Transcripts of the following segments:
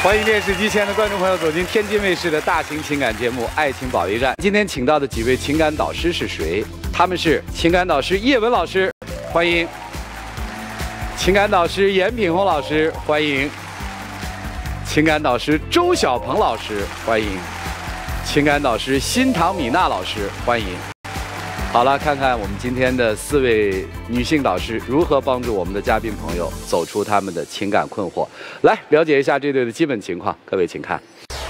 欢迎电视机前的观众朋友走进天津卫视的大型情感节目《爱情保卫战》。今天请到的几位情感导师是谁？他们是情感导师叶文老师，欢迎；情感导师严品红老师，欢迎；情感导师周小鹏老师，欢迎；情感导师辛唐米娜老师，欢迎。好了，看看我们今天的4位女性导师如何帮助我们的嘉宾朋友走出他们的情感困惑。来了解一下这对的基本情况，各位请看。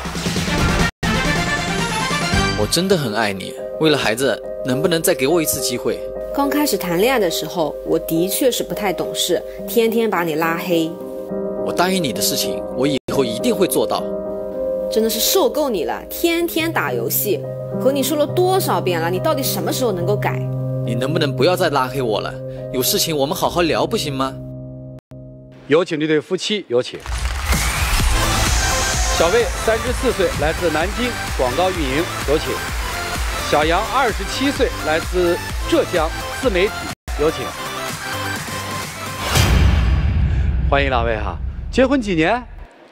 我真的很爱你，为了孩子，能不能再给我一次机会？ 刚开始谈恋爱的时候，我的确是不太懂事，天天把你拉黑。 我答应你的事情，我以后一定会做到。 真的是受够你了，天天打游戏，和你说了多少遍了，你到底什么时候能够改？ 你能不能不要再拉黑我了？有事情我们好好聊不行吗？ 有请这对夫妻，有请。小魏34岁，来自南京，广告运营，有请。小杨27岁，来自浙江，自媒体，有请。欢迎两位哈，结婚几年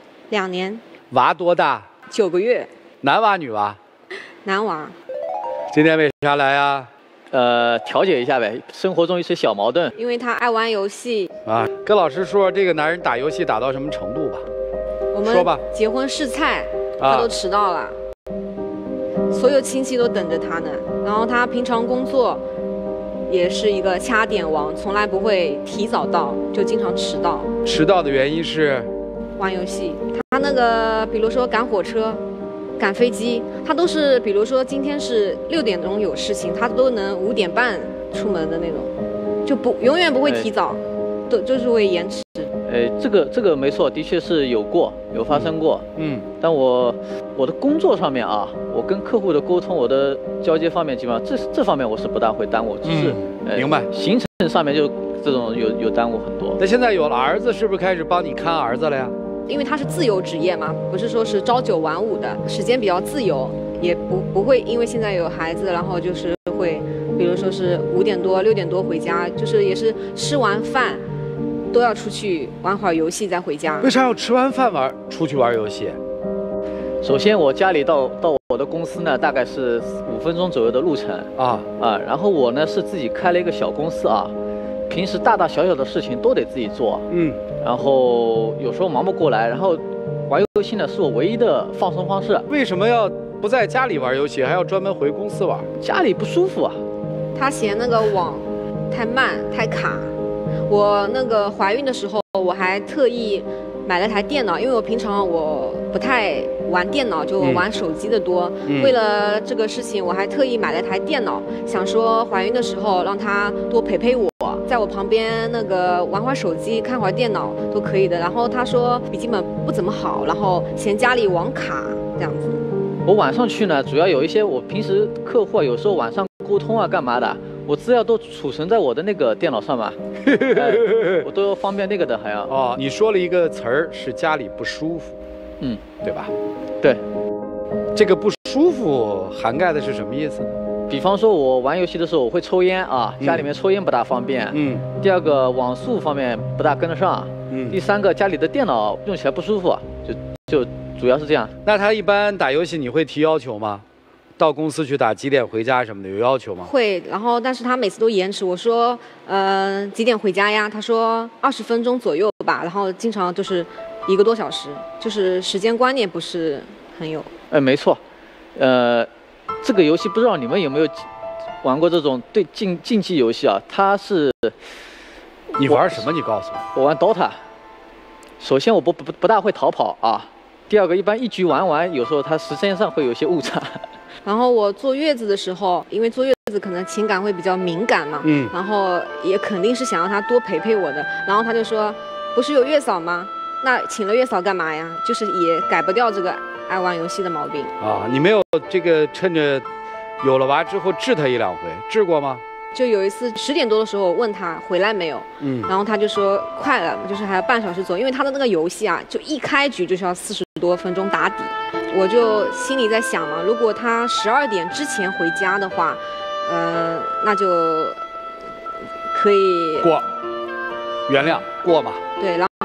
2年。 娃多大 ？9个月。 男娃女娃？ 男娃。 今天为啥来呀？ 调解一下呗，生活中一些小矛盾。 因为他爱玩游戏啊，跟老师说这个男人打游戏打到什么程度吧。 我们说吧。 结婚试菜，他都迟到了，所有亲戚都等着他呢。然后他平常工作也是一个掐点王，从来不会提早到，就经常迟到。 迟到的原因是玩游戏。他那个比如说赶火车、赶飞机，他都是比如说今天是6点钟有事情，他都能5点半出门的那种，就永远不会提早，就是会延迟。 这个没错，的确是有发生过。但我的工作上面啊，我跟客户的沟通，我的交接方面，基本上这方面我是不大会耽误，只是明白。 行程上面就这种有耽误很多。 那现在有了儿子，是不是开始帮你看儿子了呀？ 因为他是自由职业嘛，不是说是朝9晚5的，时间比较自由，也不会因为现在有孩子，然后就是会，比如说是5点多、6点多回家，就是也是吃完饭都要出去玩会儿游戏再回家。 为啥要吃完饭出去玩游戏？ 首先我家里到我的公司呢，大概是5分钟左右的路程然后我呢是自己开了一个小公司啊，平时大大小小的事情都得自己做。然后有时候忙不过来，然后玩游戏呢是我唯一的放松方式。 为什么要不在家里玩游戏，还要专门回公司玩？ 家里不舒服啊。 他嫌那个网太慢太卡。我那个怀孕的时候，我还特意买了台电脑，因为我平常我不太玩电脑，就玩手机的多。为了这个事情，我还特意买了台电脑，想说怀孕的时候让他多陪我，在我旁边那个玩会儿手机、看会儿电脑都可以的。然后他说笔记本不怎么好，然后嫌家里网卡这样子。 我晚上去呢，主要有一些我平时客户有时候晚上沟通干嘛的，我资料都储存在我的那个电脑上嘛，我都方便那个的还要。 你说了一个词儿是家里不舒服，对吧？ 对， 这个不舒服涵盖的是什么意思呢？ 比方说我玩游戏的时候我会抽烟啊，家里面抽烟不大方便。第二个网速方面不大跟得上。第三个家里的电脑用起来不舒服，就主要是这样。 那他一般打游戏你会提要求吗？到公司去打几点回家什么的有要求吗？ 会，然后但是他每次都延迟。我说几点回家呀？他说20分钟左右吧，然后经常就是1个多小时，就是时间观念不是很有。 没错，这个游戏不知道你们有没有玩过这种对竞技游戏啊？它是你玩什么？你告诉我。 我玩 DOTA。首先我不大会逃跑啊。第二个，一般一局玩完，有时候它时间上会有些误差。 然后我坐月子的时候，因为坐月子可能情感会比较敏感嘛，然后也肯定是想让他多陪我的。然后他就说，不是有月嫂吗？那请了月嫂干嘛呀？就是也改不掉这个爱玩游戏的毛病啊。你没有这个趁着有了娃之后治他1、2回，治过吗？ 就有一次10点多的时候，我问他回来没有，然后他就说快了，就是还要半小时左右，因为他的那个游戏啊，就一开局就是要40多分钟打底。我就心里在想嘛，如果他12点之前回家的话，那就可以过，原谅过嘛。 对，然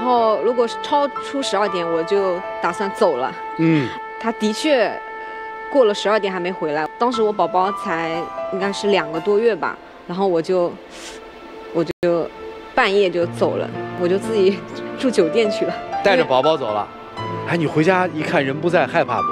后如果是超出12点，我就打算走了。他的确过了12点还没回来，当时我宝宝才应该是2个多月吧，然后我就半夜就走了，我就自己住酒店去了， 带着宝宝走了。哎，你回家一看人不在，害怕不？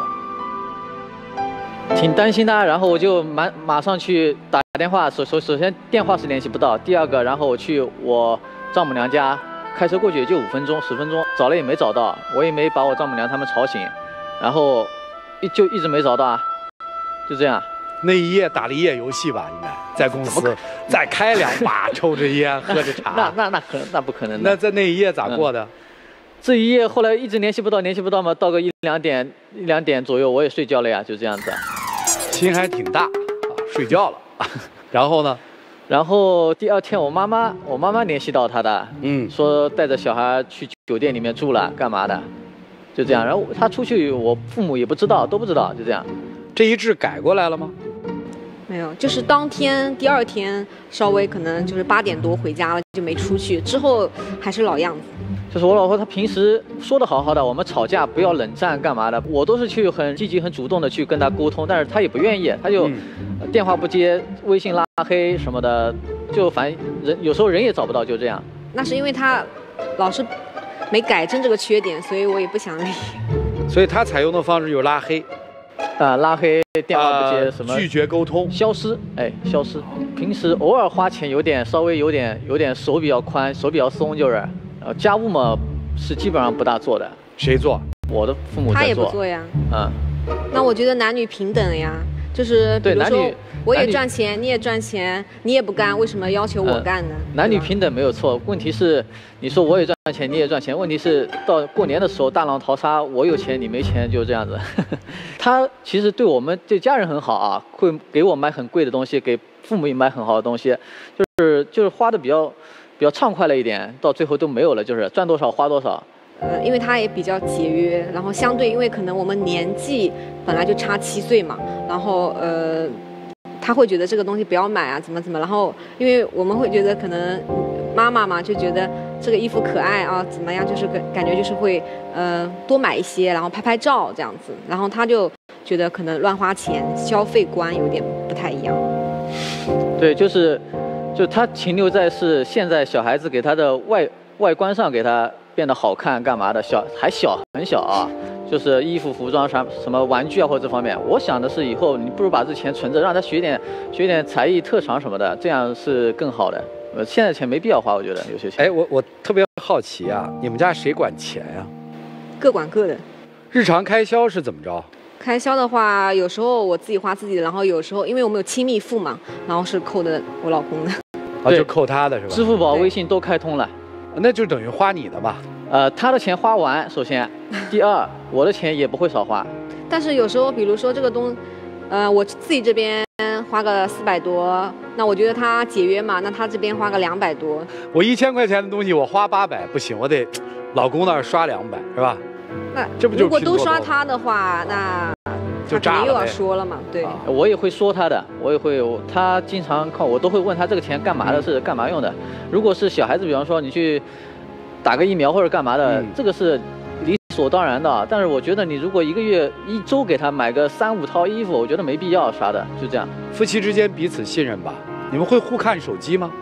挺担心的，然后我就马上去打电话，首先电话是联系不到，第二个，然后我去我丈母娘家，开车过去也就5分钟10分钟，找了也没找到，我也没把我丈母娘他们吵醒，然后就一直没找到啊，就这样。 那一夜打了一夜游戏吧，应该在公司再开2把，抽着烟喝着茶。 那不可能的。 那在那一夜咋过的？ 这一夜后来一直联系不到嘛，到个1、2点左右我也睡觉了呀，就这样子。 心还挺大啊，睡觉了。然后呢？ 然后第2天我妈妈联系到他的，说带着小孩去酒店里面住了，干嘛的，就这样。然后他出去，我父母也不知道，都不知道，就这样。 这一制改过来了吗？ 没有，就是当天第2天稍微可能就是8点多回家了，就没出去，之后还是老样子。 就是我老婆她平时说的好好的，我们吵架不要冷战干嘛的，我都是去很积极很主动的去跟她沟通，但是她也不愿意，她就电话不接，微信拉黑什么的，就反正人有时候人也找不到，就这样。 那是因为她老是没改正这个缺点，所以我也不想理。 所以她采用的方式有拉黑。 拉黑，电话不接，什么拒绝沟通， 消失，消失。平时偶尔花钱稍微有点手比较宽，手比较松，就是家务嘛是基本上不大做的。 谁做？ 我的父母在做。 他也不做呀。那我觉得男女平等呀，就是比如说我也赚钱，你也赚钱，你也不干，为什么要求我干呢？ 男女平等没有错，问题是你说我也赚钱，你也赚钱，问题是到过年的时候大浪淘沙，我有钱你没钱，就这样子。他其实对我们对家人很好啊，会给我买很贵的东西，给父母也买很好的东西，就是花的比较畅快了一点，到最后都没有了，就是赚多少花多少。 因为他也比较节约，然后相对因为可能我们年纪本来就差7岁嘛，然后他会觉得这个东西不要买啊，怎么，然后因为我们会觉得可能妈妈嘛就觉得这个衣服可爱啊，怎么样，就是感觉就是会多买一些，然后拍照这样子，然后他就觉得可能乱花钱，消费观有点不太一样。 对，就他停留在是现在小孩子给他的外观上给他变得好看干嘛的，很小啊。就是衣服、服装什么玩具啊，或者这方面，我想的是以后你不如把这钱存着，让他学点才艺特长什么的，这样是更好的。现在钱没必要花，我觉得有些钱。 哎，我特别好奇啊，你们家谁管钱呀？ 各管各的。 日常开销是怎么着？ 开销的话，有时候我自己花自己的，然后有时候因为我们有亲密付嘛，然后是扣的我老公的。 啊，就扣他的是吧？ 支付宝、微信都开通了， 那就等于花你的吧。 他的钱花完，首先，第二，我的钱也不会少花。 但是有时候，比如说这个我自己这边花个400多，那我觉得他节约嘛，那他这边花个200多。 我1000块钱的东西我花800不行，我得老公那儿刷200是吧？ 那这不就如果都刷他的话，那就炸了， 又要说了嘛。对， 我也会说他的，他经常看我都会问他这个钱干嘛的，是干嘛用的。如果是小孩子，比方说你去打个疫苗或者干嘛的，这个是理所当然的。但是我觉得你如果1个月1周给他买个3、5套衣服，我觉得没必要啥的，就这样。 夫妻之间彼此信任吧。你们会互看手机吗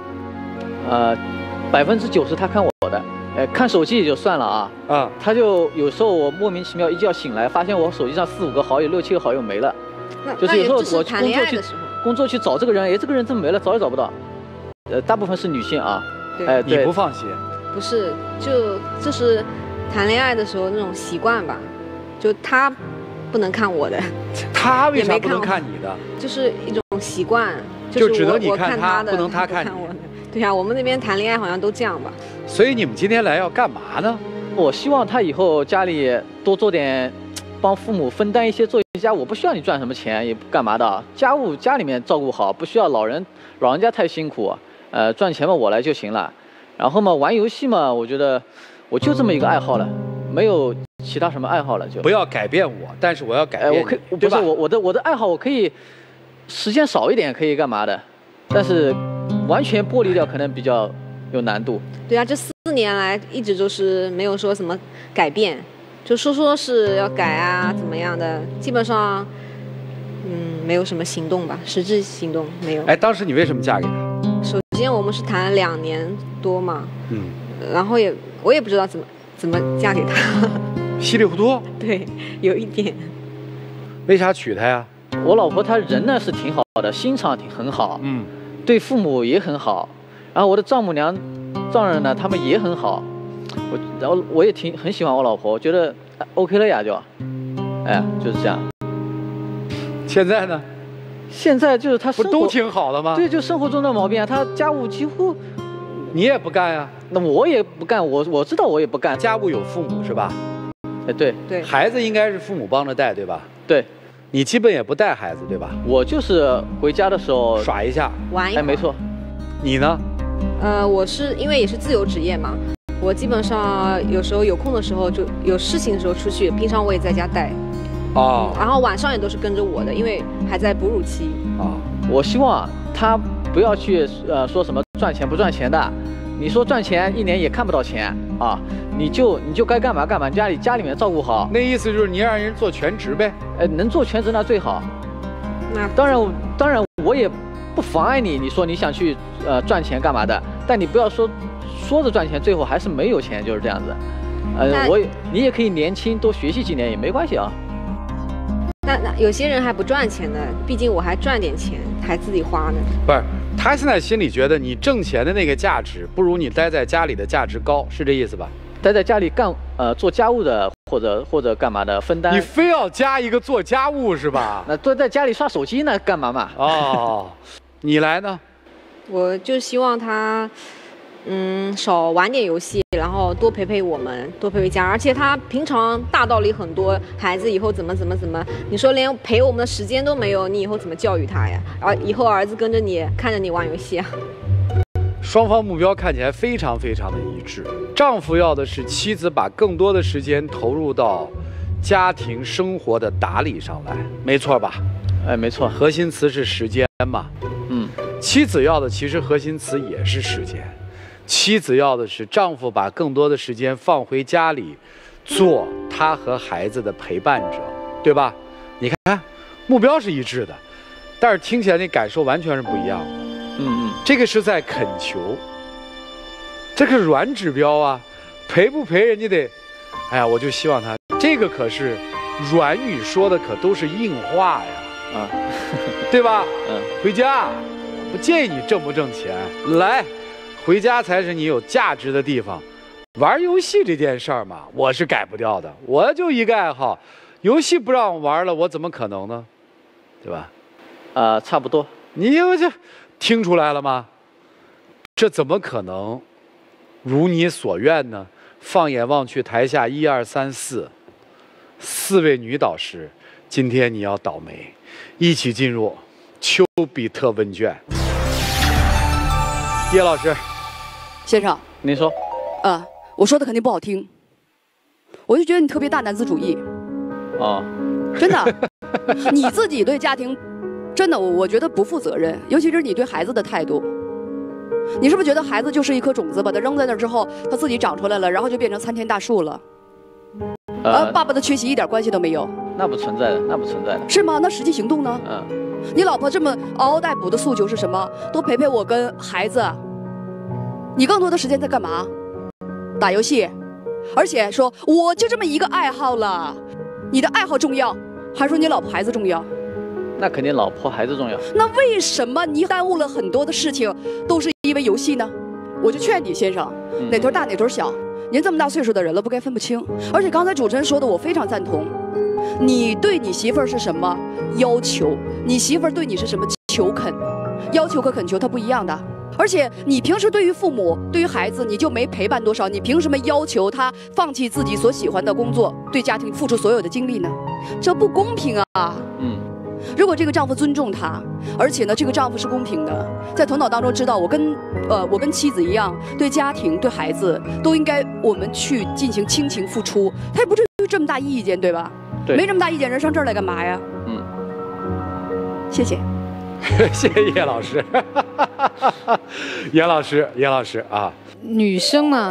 ？90%他看我的，看手机也就算了啊。他就有时候我莫名其妙一觉醒来，发现我手机上4、5个好友、6、7个好友没了。就是有时候我工作去找这个人，这个人怎么没了，找也找不到。大部分是女性啊。 对， 你不放心。 不是，就是谈恋爱的时候那种习惯吧，就他不能看我的， 他为啥不能看你的？ 就是一种习惯， 就只能你看他， 的， 不能他看你。 对呀，我们那边谈恋爱好像都这样吧。 所以你们今天来要干嘛呢？ 我希望他以后家里多做点，帮父母分担一些做一些家务，不需要你赚什么钱，也不干嘛的，家务家里面照顾好，不需要老人家太辛苦，赚钱嘛我来就行了。然后嘛，玩游戏嘛，我觉得我就这么一个爱好了，没有其他什么爱好了，就不要改变我，但是我要改变你， 不是我的爱好，我可以时间少一点，可以干嘛的，但是完全剥离掉可能比较有难度。 对啊，这4年年来一直就是没有说什么改变，就说是要改啊怎么样的，基本上没有什么行动吧，实质行动没有。 哎，当时你为什么嫁给他？ 首先我们是谈了2年多嘛，然后我也不知道怎么嫁给他， 稀里糊涂。 对，有一点。 为啥娶她呀？ 我老婆她人呢是挺好的，心肠很好，对父母也很好，然后我的丈母娘、丈人呢，他们也很好，然后我也很喜欢我老婆，我觉得 OK 了呀就，哎，就是这样。 现在呢？ 现在就是他生活不都挺好的吗？ 对，就生活中的毛病啊，他家务几乎你也不干呀？ 那我也不干，我知道我也不干。 家务有父母是吧？ 哎，对对， 孩子应该是父母帮着带，对吧？ 对， 你基本也不带孩子，对吧？ 我就是回家的时候耍一下， 玩一会儿。 哎，没错。 你呢？ 我是因为也是自由职业嘛，我基本上有时候有空的时候就有事情的时候出去，平常我也在家带。然后晚上也都是跟着我的，因为还在哺乳期。 我希望他不要去说什么赚钱不赚钱的，你说赚钱1年也看不到钱啊，你就该干嘛干嘛，家里面照顾好。 那意思就是你让人做全职呗？ 能做全职那最好。 那当然我也不妨碍你，你说你想去赚钱干嘛的，但你不要说着赚钱，最后还是没有钱，就是这样子。你也可以年轻多学习几年也没关系啊。 那有些人还不赚钱呢，毕竟我还赚点钱，还自己花呢。 不是，他现在心里觉得你挣钱的那个价值不如你待在家里的价值高，是这意思吧？ 待在家里做家务的，或者干嘛的分担。 你非要加一个做家务是吧？ 那坐在家里刷手机呢，干嘛嘛？ 你来呢？ 我就希望他少玩点游戏，然后多陪我们，多陪家。而且他平常大道理很多，孩子以后怎么，你说连陪我们的时间都没有，你以后怎么教育他呀？以后儿子跟着你，看着你玩游戏啊。 双方目标看起来非常非常的一致。丈夫要的是妻子把更多的时间投入到家庭生活的打理上来，没错吧？ 哎，没错， 核心词是时间嘛。妻子要的其实核心词也是时间。妻子要的是丈夫把更多的时间放回家里，做他和孩子的陪伴者，对吧？你看，目标是一致的，但是听起来那感受完全是不一样的。这个是在恳求，这个软指标啊，陪不陪人家得，哎呀，我就希望他这个可是软语说的可都是硬话呀，对吧？回家，不介意你挣不挣钱，来。回家才是你有价值的地方，玩游戏这件事儿嘛，我是改不掉的。我就一个爱好，游戏不让我玩了，我怎么可能呢？对吧？ 差不多。 你就听出来了吗？这怎么可能如你所愿呢？放眼望去，台下1、2、3、4位女导师，今天你要倒霉，一起进入丘比特问卷。叶老师。 先生， 您说， 我说的肯定不好听，我就觉得你特别大男子主义。真的，你自己对家庭，真的，我觉得不负责任，尤其是你对孩子的态度。你是不是觉得孩子就是一颗种子，把它扔在那儿之后，它自己长出来了，然后就变成参天大树了？爸爸的缺席一点关系都没有。 那不存在的，那不存在的。 是吗？那实际行动呢？你老婆这么嗷嗷待哺的诉求是什么？多陪陪我跟孩子。你更多的时间在干嘛？打游戏，而且说我就这么一个爱好了，你的爱好重要，还是说你老婆孩子重要？ 那肯定老婆孩子重要。 那为什么你耽误了很多的事情，都是因为游戏呢？我就劝你先生，哪头大哪头小，您这么大岁数的人了，不该分不清。而且刚才主持人说的，我非常赞同。你对你媳妇儿是什么要求？你媳妇儿对你是什么求恳？要求和恳求它不一样的。而且你平时对于父母、对于孩子，你就没陪伴多少？你凭什么要求他放弃自己所喜欢的工作，对家庭付出所有的精力呢？这不公平啊！如果这个丈夫尊重她，而且呢，这个丈夫是公平的，在头脑当中知道我跟妻子一样，对家庭、对孩子都应该我们去进行亲情付出，他也不至于这么大意见，对吧？ 对， 没这么大意见，人上这儿来干嘛呀？谢谢。 谢谢叶老师，严老师啊。 女生嘛，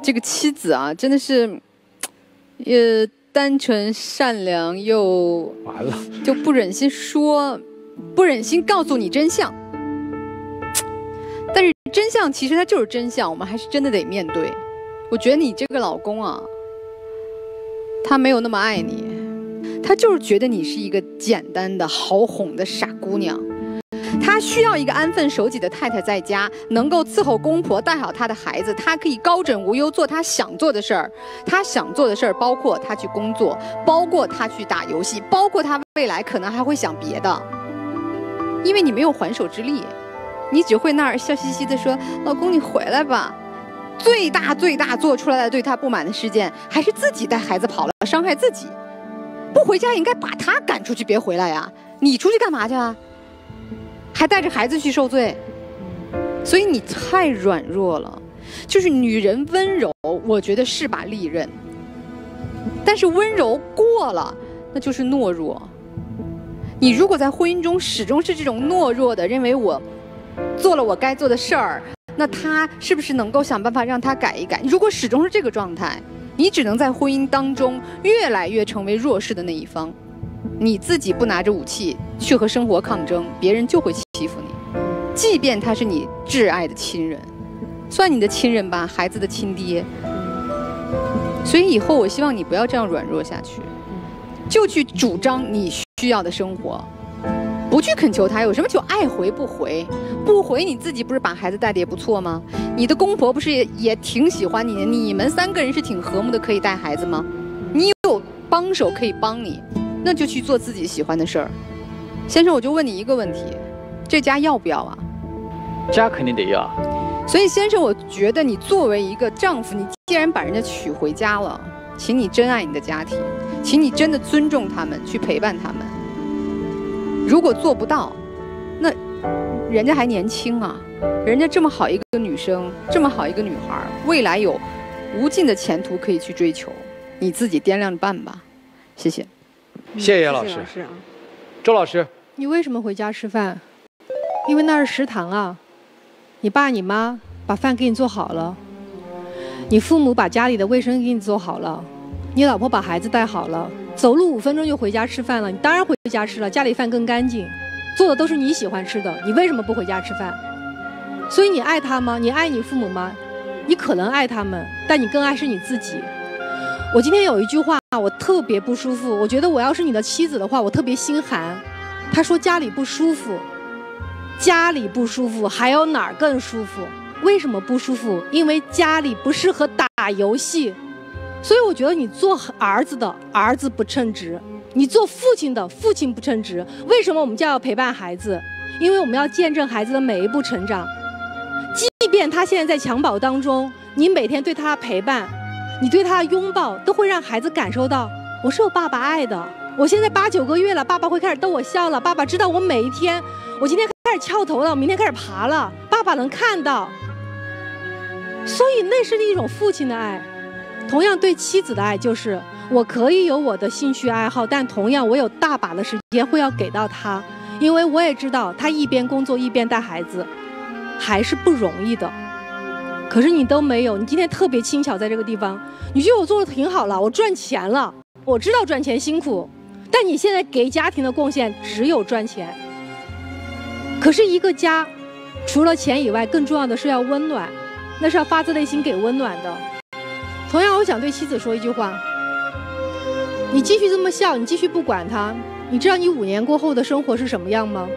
这个妻子啊，真的是，单纯善良又完了， 就不忍心说，不忍心告诉你真相。但是真相其实它就是真相，我们还是真的得面对。我觉得你这个老公啊，他没有那么爱你，他就是觉得你是一个简单的好哄的傻姑娘。他需要一个安分守己的太太在家，能够伺候公婆，带好他的孩子，他可以高枕无忧做他想做的事儿。他想做的事儿包括他去工作，包括他去打游戏，包括他未来可能还会想别的。因为你没有还手之力，你只会那儿笑嘻嘻的说：“老公，你回来吧。”最大做出来的对他不满的事件，还是自己带孩子跑了，伤害自己。不回家应该把他赶出去，别回来呀！你出去干嘛去啊？还带着孩子去受罪，所以你太软弱了。就是女人温柔，我觉得是把利刃，但是温柔过了，那就是懦弱。你如果在婚姻中始终是这种懦弱的，认为我做了我该做的事儿，那他是不是能够想办法让他改一改？如果始终是这个状态，你只能在婚姻当中越来越成为弱势的那一方。你自己不拿着武器去和生活抗争，别人就会欺负你，即便他是你挚爱的亲人，算你的亲人吧，孩子的亲爹。所以以后我希望你不要这样软弱下去，就去主张你需要的生活，不去恳求他。有什么就爱回不回，不回你自己不是把孩子带的也不错吗？你的公婆不是也挺喜欢你的？你们3个人是挺和睦的，可以带孩子吗？你有帮手可以帮你，那就去做自己喜欢的事儿。先生，我就问你一个问题，这家要不要啊？ 家肯定得要。 所以先生，我觉得你作为一个丈夫，你既然把人家娶回家了，请你珍爱你的家庭，请你真的尊重他们，去陪伴他们。如果做不到，那人家还年轻啊，人家这么好一个女生，这么好一个女孩，未来有无尽的前途可以去追求，你自己掂量着办吧。谢谢。 谢谢老师。周老师， 你为什么回家吃饭？因为那是食堂啊，你爸你妈把饭给你做好了，你父母把家里的卫生给你做好了，你老婆把孩子带好了，走路5分钟就回家吃饭了，你当然回家吃了，家里饭更干净，做的都是你喜欢吃的，你为什么不回家吃饭？所以你爱他吗？你爱你父母吗？你可能爱他们，但你更爱是你自己。我今天有一句话我特别不舒服，我觉得我要是你的妻子的话，我特别心寒。他说家里不舒服，家里不舒服，还有哪儿更舒服？为什么不舒服？因为家里不适合打游戏。所以我觉得你做儿子的儿子不称职，你做父亲的父亲不称职。为什么我们就要陪伴孩子？因为我们要见证孩子的每一步成长。即便他现在在襁褓当中，你每天对他的陪伴，你对他的拥抱，都会让孩子感受到我是有爸爸爱的。我现在8、9个月了，爸爸会开始逗我笑了，爸爸知道我每一天，我今天开始翘头了，我明天开始爬了，爸爸能看到。所以那是一种父亲的爱。同样对妻子的爱就是我可以有我的兴趣爱好，但同样我有大把的时间会要给到他，因为我也知道他一边工作一边带孩子还是不容易的。可是你都没有，你今天特别轻巧在这个地方，你觉得我做的挺好了，我赚钱了，我知道赚钱辛苦，但你现在给家庭的贡献只有赚钱。可是一个家除了钱以外，更重要的是要温暖，那是要发自内心给温暖的。同样我想对妻子说一句话，你继续这么笑，你继续不管他，你知道你5年过后的生活是什么样吗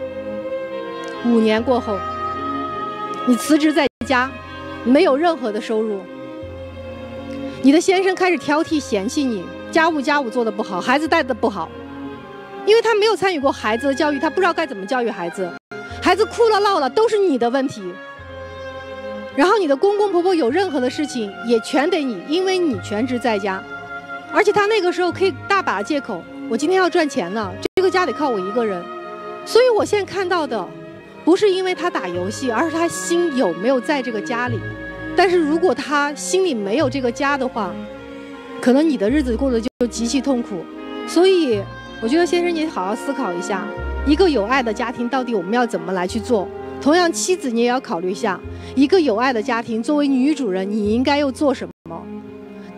？5年过后你辞职在家，没有任何的收入，你的先生开始挑剔嫌弃你，家务做得不好，孩子带得不好，因为他没有参与过孩子的教育，他不知道该怎么教育孩子，孩子哭了闹了都是你的问题。然后你的公公婆婆有任何的事情也全得你，因为你全职在家，而且他那个时候可以大把借口，我今天要赚钱了，这个家得靠我一个人。所以我现在看到的不是因为他打游戏，而是他心有没有在这个家里。但是如果他心里没有这个家的话，可能你的日子过得就极其痛苦。所以我觉得先生你好好思考一下，一个有爱的家庭到底我们要怎么来去做。同样妻子你也要考虑一下，一个有爱的家庭作为女主人你应该又做什么。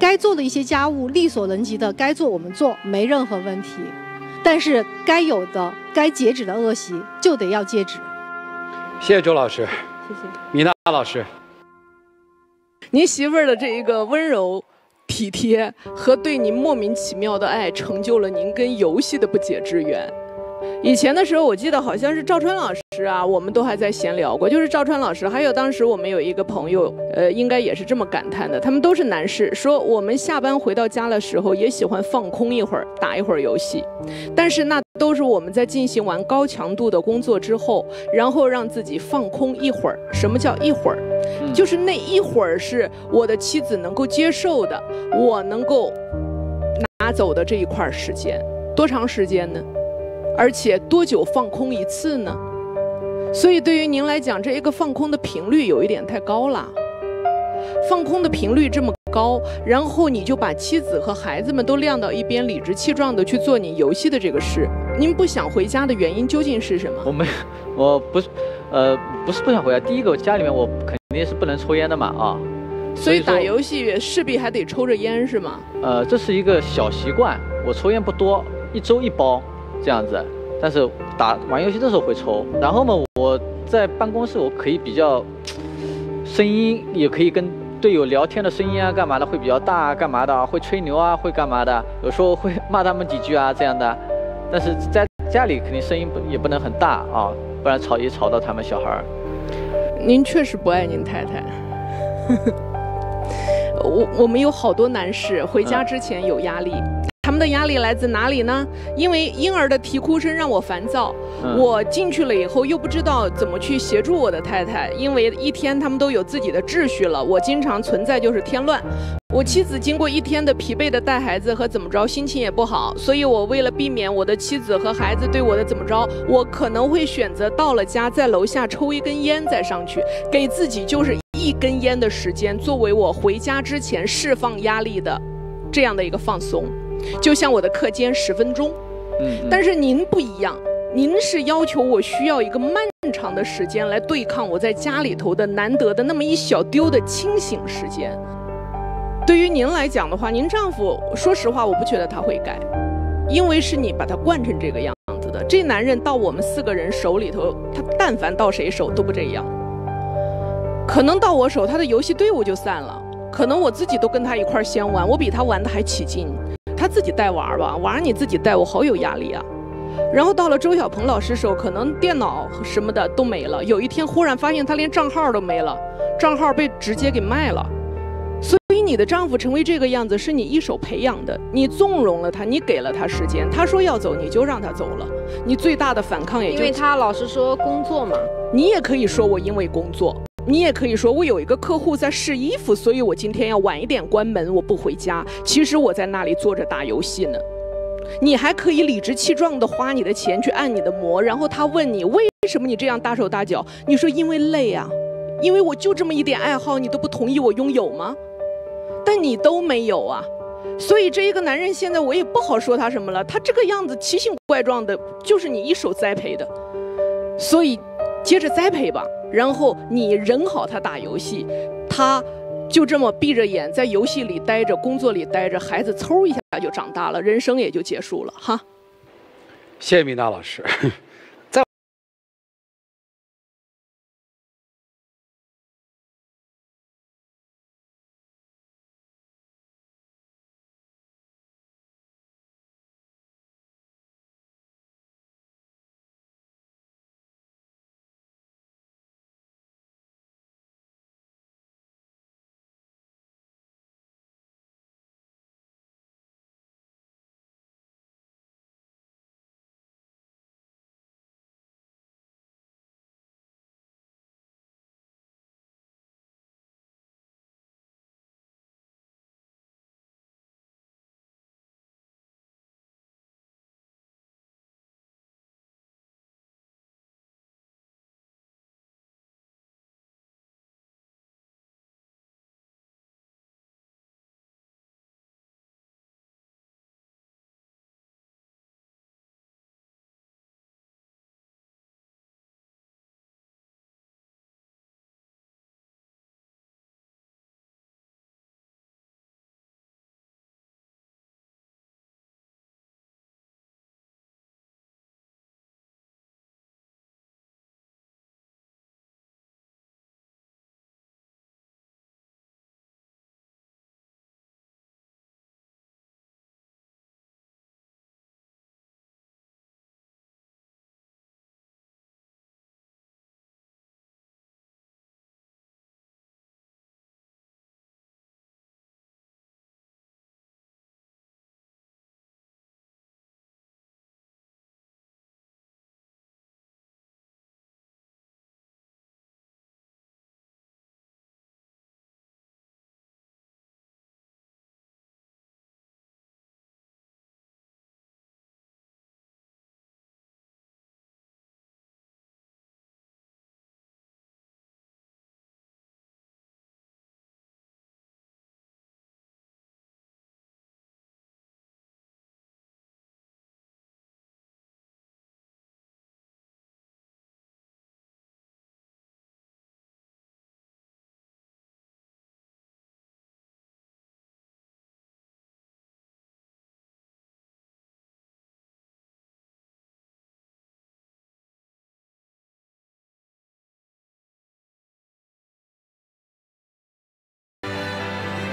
该做的一些家务力所能及的该做我们做，没任何问题。但是该有的、该截止的恶习就得要戒止。 谢谢周老师， 谢谢米娜老师。 您媳妇儿的这一个温柔、体贴和对您莫名其妙的爱，成就了您跟游戏的不解之缘。以前的时候，我记得好像是赵川老师啊，我们都还在闲聊过，就是赵川老师，还有当时我们有一个朋友，应该也是这么感叹的，他们都是男士，说我们下班回到家的时候也喜欢放空一会儿，打一会儿游戏，但是那都是我们在进行完高强度的工作之后，然后让自己放空一会儿。什么叫一会儿？就是那一会儿是我的妻子能够接受的，我能够拿走的这一块时间，多长时间呢？而且多久放空一次呢？所以对于您来讲，这一个放空的频率有一点太高了。放空的频率这么高，然后你就把妻子和孩子们都晾到一边，理直气壮地去做你游戏的这个事。您不想回家的原因究竟是什么？ 我不是不想回家。第一个，家里面我肯定是不能抽烟的嘛啊。 所以打游戏势必还得抽着烟是吗？ 这是一个小习惯，我抽烟不多，1周1包。这样子，但是玩游戏的时候会抽。然后嘛，我在办公室我可以比较，声音也可以跟队友聊天的声音啊，干嘛的会比较大啊，干嘛的会吹牛啊，会干嘛的，有时候会骂他们几句啊这样的。但是在家里肯定声音也不能很大啊，不然也吵到他们小孩。 您确实不爱您太太。我们有好多男士回家之前有压力。他们的压力来自哪里呢？因为婴儿的啼哭声让我烦躁，我进去了以后又不知道怎么去协助我的太太，因为一天他们都有自己的秩序了，我经常存在就是添乱。我妻子经过一天的疲惫的带孩子和怎么着，心情也不好，所以我为了避免我的妻子和孩子对我的怎么着，我可能会选择到了家在楼下抽一根烟再上去，给自己就是1根烟的时间，作为我回家之前释放压力的这样的一个放松。就像我的课间10分钟，但是您不一样，您是要求我需要一个漫长的时间来对抗我在家里头的难得的那么一小丢的清醒时间。对于您来讲的话，您丈夫说实话我不觉得他会改，因为是你把他惯成这个样子的。这男人到我们4个人手里头，他但凡到谁手都不这样，可能到我手他的游戏队伍就散了，可能我自己都跟他一块先玩，我比他玩的还起劲。他自己带玩吧，玩你自己带，我好有压力啊。然后到了周小鹏老师手，可能电脑什么的都没了。有一天忽然发现他连账号都没了，账号被直接给卖了。所以你的丈夫成为这个样子是你一手培养的，你纵容了他，你给了他时间，他说要走你就让他走了，你最大的反抗也就因为他老是说工作嘛。 你也可以说我因为工作。你也可以说我有一个客户在试衣服，所以我今天要晚一点关门，我不回家。其实我在那里坐着打游戏呢。你还可以理直气壮地花你的钱去按你的摩，然后他问你为什么你这样大手大脚，你说因为累啊，因为我就这么一点爱好，你都不同意我拥有吗？但你都没有啊。所以这一个男人现在我也不好说他什么了，他这个样子奇形怪状的，就是你一手栽培的。所以接着栽培吧，然后你忍好他打游戏，他就这么闭着眼在游戏里待着，工作里待着，孩子嗖一下就长大了，人生也就结束了哈。 谢谢米娜老师。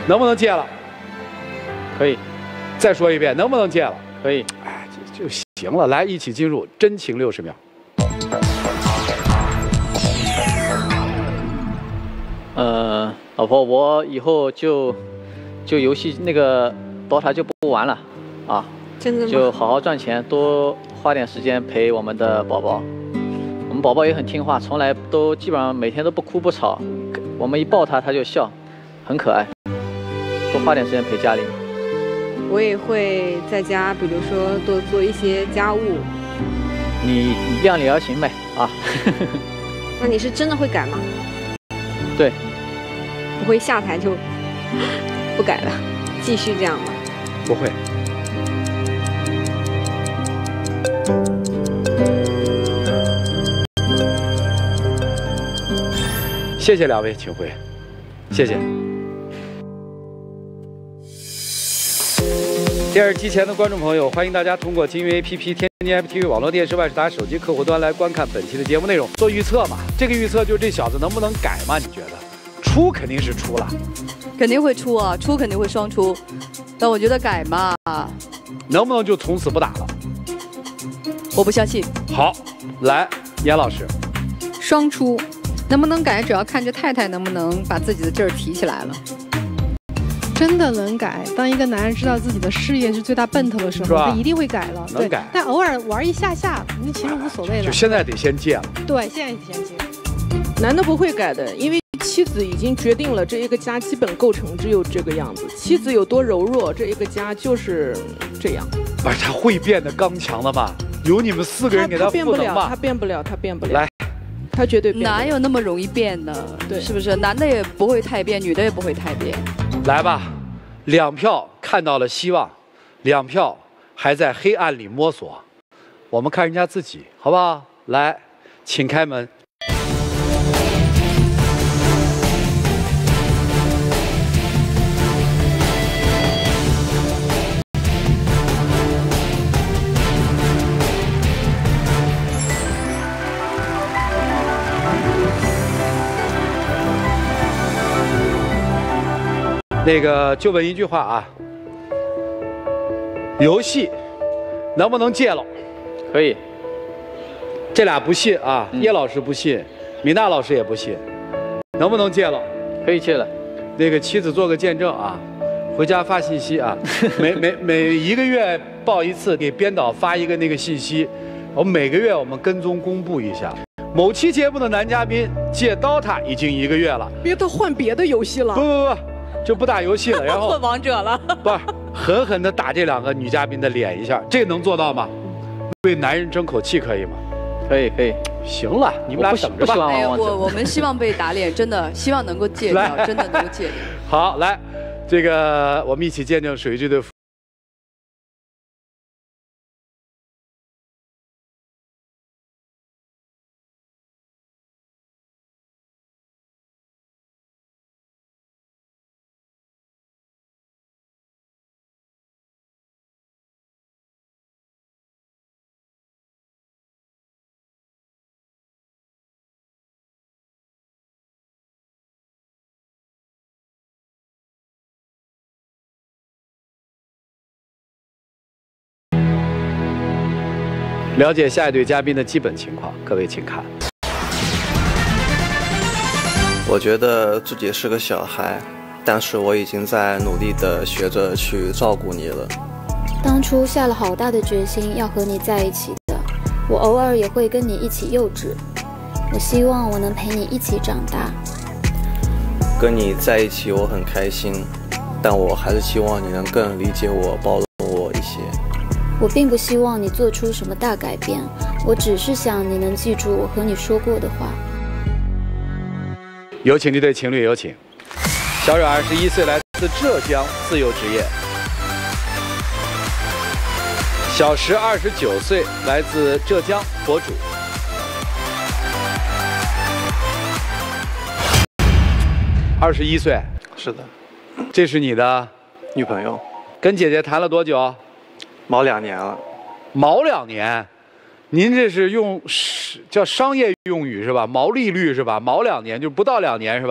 能不能戒了？ 可以。 再说一遍，能不能戒了？ 可以。 哎，就行了。来，一起进入真情60秒。 老婆，我以后就游戏那个 DOTA 就不玩了，啊， 真的吗？ 就好好赚钱，多花点时间陪我们的宝宝。我们宝宝也很听话，从来都基本上每天都不哭不吵，我们一抱他他就笑，很可爱。多花点时间陪家里。 我也会在家，比如说多做一些家务。 你量力而行呗，啊。 那你是真的会改吗？ 对。 不会下台就不改了，继续这样吗？ 不会。谢谢两位，请回。谢谢。电视机前的观众朋友，欢迎大家通过金鱼 APP、天津 FTV 网络电视、万事达手机客户端来观看本期的节目内容。做预测嘛，这个预测就是这小子能不能改嘛？你觉得？出肯定是出了， 肯定会出啊，出肯定会双出，但我觉得改嘛， 能不能就从此不打了？ 我不相信。 好，来，严老师， 双出，能不能改，主要看这太太能不能把自己的劲儿提起来了。 真的能改。当一个男人知道自己的事业是最大奔头的时候，他一定会改了。 能改， 但偶尔玩一下下，那其实无所谓了。 就现在得先戒了。 对，现在得先戒。 男的不会改的，因为妻子已经决定了这一个家基本构成只有这个样子。妻子有多柔弱，这一个家就是这样。 不是他会变得刚强的吗？有你们4个人给他赋能吧？ 他变不了，他变不了。 来， 他绝对变不了。 哪有那么容易变呢？对，是不是？男的也不会太变，女的也不会太变。 来吧，2票看到了希望，2票还在黑暗里摸索。我们看人家自己，好不好？来，请开门。那个就问一句话啊，游戏能不能戒了？ 可以。 这俩不信啊，叶老师不信，米娜老师也不信，能不能戒了？ 可以戒了。 那个妻子做个见证啊，回家发信息啊，每1个月报一次，给编导发一个那个信息，我们每个月我们跟踪公布一下。某期节目的男嘉宾戒 DOTA 已经1个月了， 别他换别的游戏了。 不。就不打游戏了，然后混王者了， 不是狠狠地打这2个女嘉宾的脸一下，这能做到吗？为男人争口气可以吗？ 可以。 行了，你们俩等着吧。 哎呀，我们希望被打脸，真的希望能够戒掉，真的能够戒掉。 好，来，这个我们一起见证水剧队。了解下一对嘉宾的基本情况，各位请看。 我觉得自己是个小孩，但是我已经在努力地学着去照顾你了。 当初下了好大的决心要和你在一起的，我偶尔也会跟你一起幼稚。我希望我能陪你一起长大。 跟你在一起我很开心，但我还是希望你能更理解我、包容我一些。 我并不希望你做出什么大改变，我只是想你能记住我和你说过的话。 有请这对情侣，有请。小阮21岁，来自浙江，自由职业。小石29岁，来自浙江，博主。21岁， 是的。 这是你的女朋友？ 跟姐姐谈了多久？ 毛2年了。 毛2年？您这是用叫商业用语是吧？毛利率是吧？毛2年就不到2年是吧？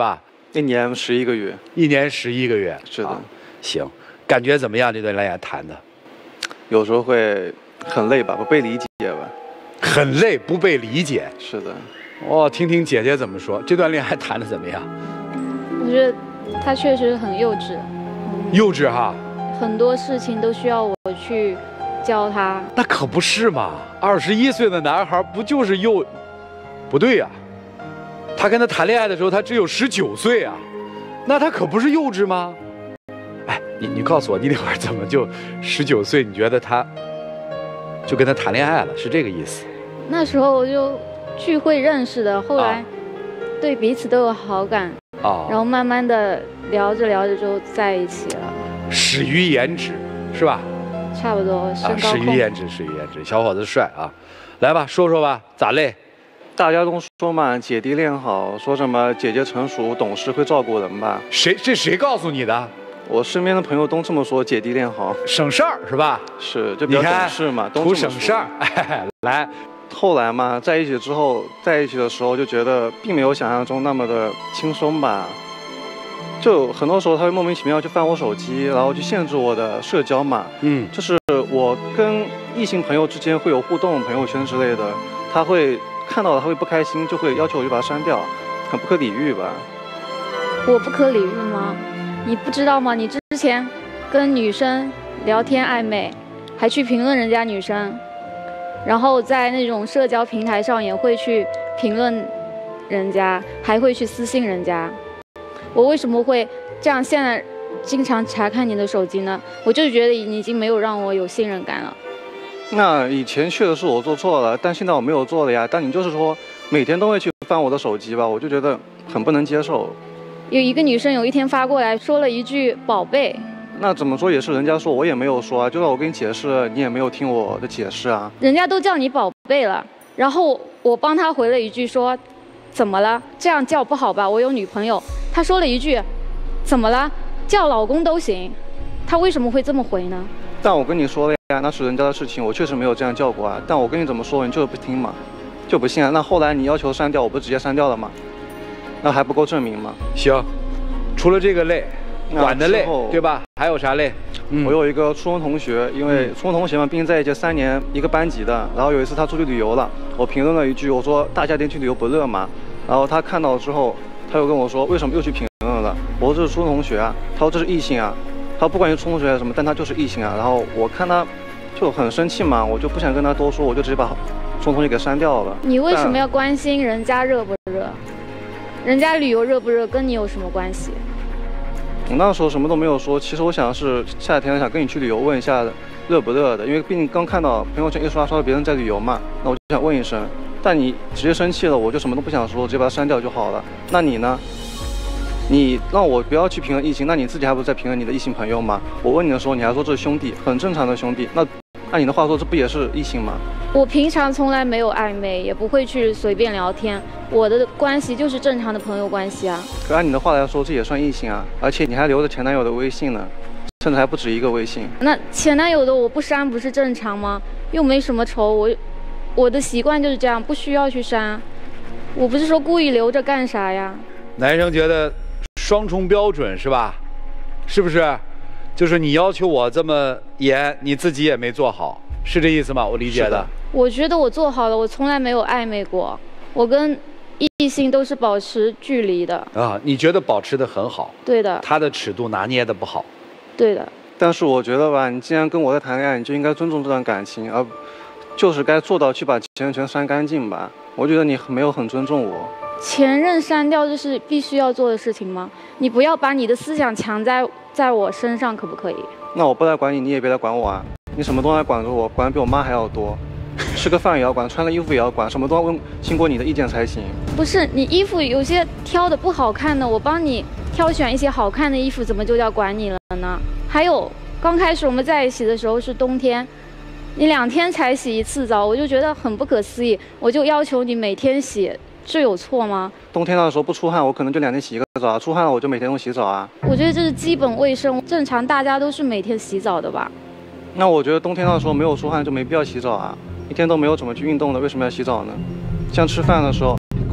1年11个月。 1年11个月。 是的。 行，感觉怎么样？这段恋爱谈的？ 有时候会很累吧，不被理解吧。 很累，不被理解。 是的。 听听姐姐怎么说。这段恋爱谈的怎么样？ 我觉得他确实很幼稚。 幼稚哈。 很多事情都需要我去教他。 那可不是嘛！21岁的男孩不就是不对呀、他跟他谈恋爱的时候，他只有19岁啊，那他可不是幼稚吗？哎，你告诉我，你那会儿怎么就19岁？你觉得他就跟他谈恋爱了，是这个意思？ 那时候我就聚会认识的，后来对彼此都有好感，然后慢慢的聊着聊着就在一起了。 始于颜值，是吧？ 差不多，身高始于颜值，始于颜值，小伙子帅啊！来吧，说说吧，咋累？ 大家都说嘛，姐弟恋好，说什么姐姐成熟懂事，会照顾人吧？ 谁告诉你的？ 我身边的朋友都这么说，姐弟恋好， 省事儿是吧？ 是，就比较懂事嘛，都图省事儿。来， 后来嘛，在一起之后，在一起的时候就觉得并没有想象中那么的轻松吧。就很多时候他会莫名其妙去翻我手机，然后去限制我的社交嘛。就是我跟异性朋友之间会有互动，朋友圈之类的，他会看到了，他会不开心，就会要求我去把它删掉，很不可理喻吧。 我不可理喻吗？你不知道吗？你之前跟女生聊天暧昧，还去评论人家女生，然后在那种社交平台上也会去评论人家，还会去私信人家。我为什么会这样？现在经常查看你的手机呢？我就觉得你已经没有让我有信任感了。 那以前确实是我做错了，但现在我没有做了呀。但你就是说每天都会去翻我的手机吧，我就觉得很不能接受。 有一个女生有一天发过来说了一句“宝贝”， 那怎么说也是人家说，我也没有说啊。就算我跟你解释，你也没有听我的解释啊。 人家都叫你宝贝了，然后我帮他回了一句说：“怎么了？这样叫不好吧？我有女朋友。”他说了一句：“怎么了？叫老公都行。”他为什么会这么回呢？ 但我跟你说了呀，那是人家的事情，我确实没有这样叫过啊。但我跟你怎么说，你就是不听嘛，就不信啊。那后来你要求删掉，我不直接删掉了吗？那还不够证明吗？ 行，除了这个累，管的累，对吧？还有啥累？ 我有一个初中同学，因为初中同学嘛，毕竟在一起3年，一个班级的。然后有一次他出去旅游了，我评论了一句，我说大夏天去旅游不热嘛。然后他看到之后，他又跟我说为什么又去评论了？我说这是初中同学啊，他说这是异性啊，他说不管是初中同学还是什么，但他就是异性啊。然后我看他就很生气嘛，我就不想跟他多说，我就直接把初中同学给删掉了。 你为什么要关心人家热不热？人家旅游热不热跟你有什么关系？ 我那时候什么都没有说，其实我想是夏天想跟你去旅游，问一下热不热的，因为毕竟刚看到朋友圈一刷到别人在旅游嘛，那我就想问一声。但你直接生气了，我就什么都不想说，直接把它删掉就好了。那你呢？你让我不要去评论异性，那你自己还不是在评论你的异性朋友吗？我问你的时候，你还说这是兄弟，很正常的兄弟。那按你的话说，这不也是异性吗？ 我平常从来没有暧昧，也不会去随便聊天，我的关系就是正常的朋友关系啊。 可按你的话来说，这也算异性啊，而且你还留着前男友的微信呢，甚至还不止一个微信。 那前男友的我不删不是正常吗？又没什么仇，我的习惯就是这样，不需要去删。我不是说故意留着干啥呀？ 男生觉得双重标准是吧？是不是？就是你要求我这么严，你自己也没做好，是这意思吗？我理解的。 我觉得我做好了，我从来没有暧昧过，我跟异性都是保持距离的。 啊，你觉得保持得很好？ 对的。 他的尺度拿捏得不好。 对的。 但是我觉得吧，你既然跟我在谈恋爱，你就应该尊重这段感情，而就是该做到去把前任全删干净吧。我觉得你没有很尊重我。 前任删掉这是必须要做的事情吗？你不要把你的思想强在我身上，可不可以？ 那我不来管你，你也别来管我啊！你什么都来管着我，管得比我妈还要多。吃个饭也要管，穿个衣服也要管，什么都要问经过你的意见才行。 不是，你衣服有些挑的不好看的，我帮你挑选一些好看的衣服，怎么就叫管你了呢？还有，刚开始我们在一起的时候是冬天，你2天才洗一次澡，我就觉得很不可思议，我就要求你每天洗。这有错吗？ 冬天的时候不出汗，我可能就2天洗一个澡；出汗了，我就每天都洗澡啊。 我觉得这是基本卫生，正常大家都是每天洗澡的吧？ 那我觉得冬天的时候没有出汗就没必要洗澡啊，一天都没有怎么去运动的，为什么要洗澡呢？像吃饭的时候，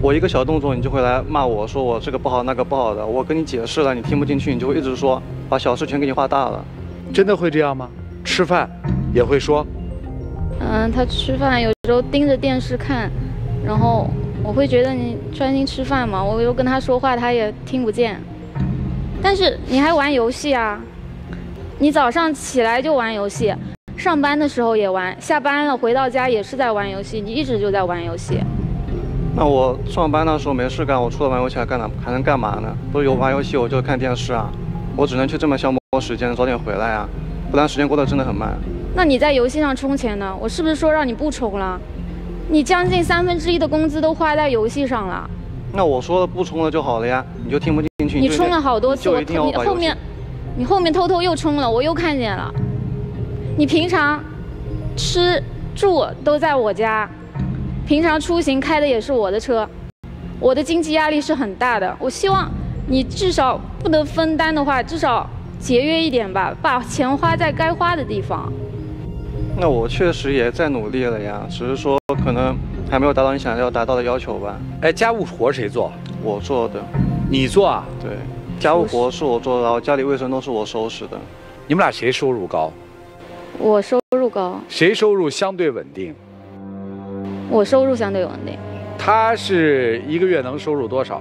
我一个小动作，你就会来骂我说我这个不好那个不好的。我跟你解释了，你听不进去，你就会一直说，把小事全给你画大了。 真的会这样吗？吃饭也会说？ 他吃饭有时候盯着电视看，然后我会觉得你专心吃饭嘛，我又跟他说话，他也听不见。但是你还玩游戏啊？你早上起来就玩游戏，上班的时候也玩，下班了回到家也是在玩游戏，你一直就在玩游戏。 那我上班的时候没事干，我除了玩游戏还能干嘛呢？不是有玩游戏我就看电视啊，我只能去这么消磨时间，早点回来啊，不然时间过得真的很慢。 那你在游戏上充钱呢？我是不是说让你不充了？你将近1/3的工资都花在游戏上了。 那我说了不充了就好了呀，你就听不进去。 你充了好多次，你后面偷偷又充了，我又看见了。你平常吃住都在我家，平常出行开的也是我的车，我的经济压力是很大的。我希望你至少不能分担的话，至少节约一点吧，把钱花在该花的地方。 那我确实也在努力了呀，只是说可能还没有达到你想要达到的要求吧。 哎，家务活谁做？ 我做的。 你做啊？ 对，家务活是我做的，然后家里卫生都是我收拾的。 你们俩谁收入高？ 我收入高。 谁收入相对稳定？ 我收入相对稳定。 他是一个月能收入多少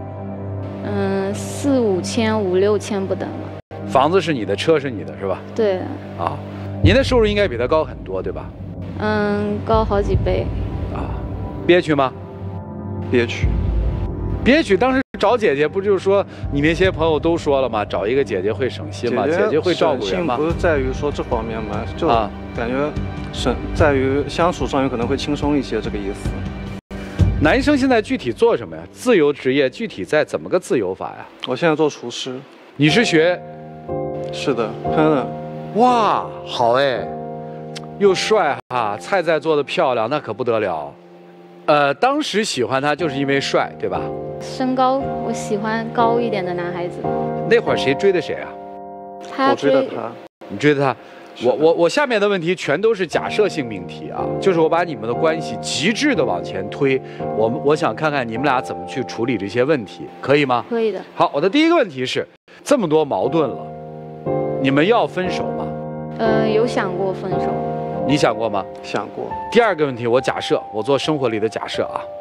？4、5千、5、6千不等吧。 房子是你的，车是你的，是吧？ 对。 啊，您的收入应该比他高很多，对吧？ 高好几倍。 啊，憋屈吗？ 憋屈。 憋屈。当时找姐姐不就是说你那些朋友都说了吗？找一个姐姐会省心吗？姐姐会照顾人吗？ 不是在于说这方面嘛，就感觉在于相处上有可能会轻松一些，这个意思。 男生现在具体做什么呀？自由职业具体在怎么个自由法呀？ 我现在做厨师。 你是学？ 是的，烹饪。 哇，好哎，又帅哈，菜菜做的漂亮，那可不得了。当时喜欢他就是因为帅，对吧？ 身高，我喜欢高一点的男孩子。 那会儿谁追的谁啊？ 我追的他。 你追的他？我下面的问题全都是假设性命题啊，就是我把你们的关系极致的往前推，我想看看你们俩怎么去处理这些问题，可以吗？ 可以的。 好，我的第一个问题是，这么多矛盾了，你们要分手吗？ 有想过分手。 你想过吗？ 想过。 第二个问题，我做生活里的假设啊。